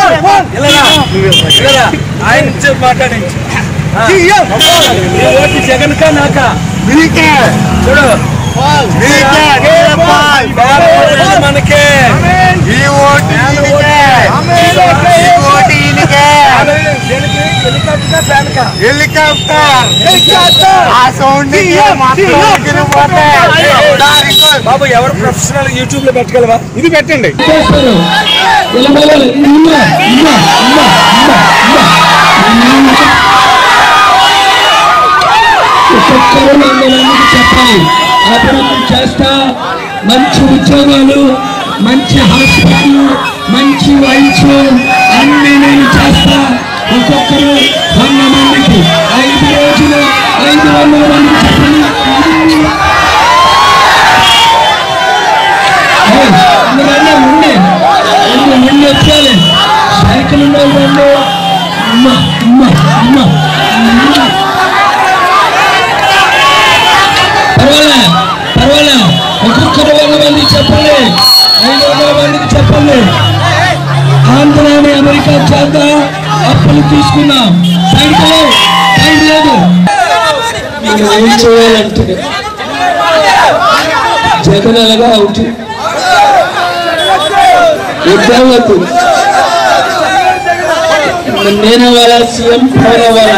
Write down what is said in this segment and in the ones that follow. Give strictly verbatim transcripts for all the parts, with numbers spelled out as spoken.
ఆయన మాట్లాడించి ఓటు జగన్ కా నాకా చూడు మనకే బాబు ఎవరు ప్రొఫెషనల్ యూట్యూబ్ లో పెట్టగలవా ఇది పెట్టండి చెప్పాలి అభివృద్ధి చేస్తా మంచి ఉద్యోగాలు మంచి హాస్పిటల్ మంచి వైద్యం అన్ని నేను చేస్తా ఒక్కొక్కరు వంద మందికి ఐదు రోజులు ఐదు వందల మందికి చెప్పండి అందువల్ల ఉండే ముందు వచ్చాలి సైకిల్ ఉండే అమ్మ అమ్మ అమ్మ పర్వాలే పర్వాలే ఒక్కొక్కరు వంద మందికి చెప్పండి ఐదు వందల మందికి చెప్పండి ఆంధ్రాని అమెరికా చేద్దాం అప్పులు తీసుకున్నాం సైడ్ సైడ్ లేదు మీరు ఏం చేయాలంటే జగన్ అలాగా అవుట్ వద్దు నేను వాళ్ళ సీఎం పవన్ వాళ్ళ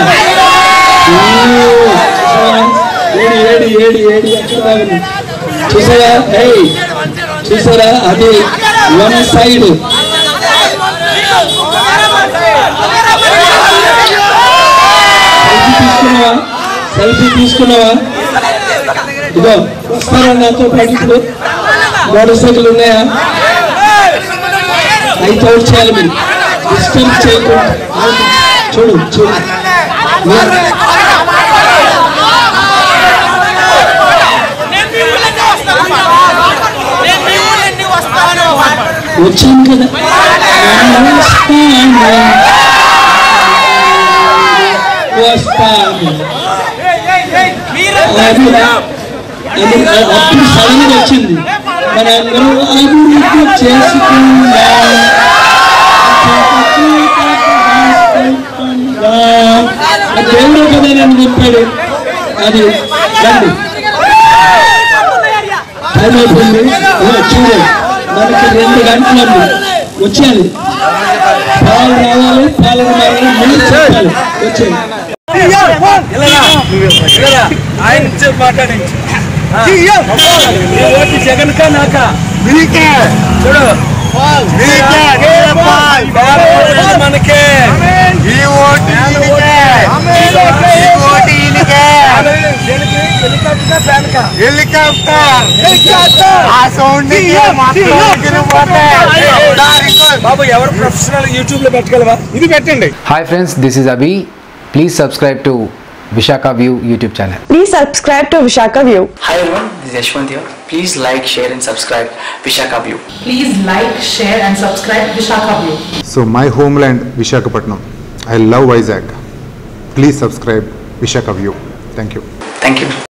ఏడి ఏడి ఏడి ఏడి ఎక్కడ చూసారా హే చూసారా అది వన్ సైడ్ తీసుకున్నావా సెల్ఫీ తీసుకున్నావా ఇదో వస్తారా నాతో పాటు ఇప్పుడు మోటార్ సైకిల్ ఉన్నాయా అయితే అవుట్ చేయాలి మీరు డిస్టర్బ్ చేయకుండా చూడు చూడు వచ్చాను కదా వస్తాను అప్పుడు సడన్ గా వచ్చింది మన అందరూ అభివృద్ధి చేసుకుందా దేవుడు కదా నన్ను చెప్పాడు అది రండి టైం అయిపోయింది చూడండి మనకి రెండు గంటలు వచ్చేయాలి పాలు రావాలి పాలన చెప్పాలి వచ్చేది ఆయన మాట్లాడించి ఓటు జగన్ కా నాకా చూడు మనకే బాబు ఎవరు ప్రొఫెషనల్ యూట్యూబ్ లో పెట్టగలవా ఇది పెట్టండి hi friends this is Abhi please subscribe to Vishaka View YouTube channel. Please subscribe to Vishaka View. Hi everyone, this is Yashwant here. Please like, share and subscribe Vishaka View. Please like, share and subscribe Vishaka View. So my homeland Visakhapatnam. I love Vizag. Please subscribe Vishaka View. Thank you. Thank you.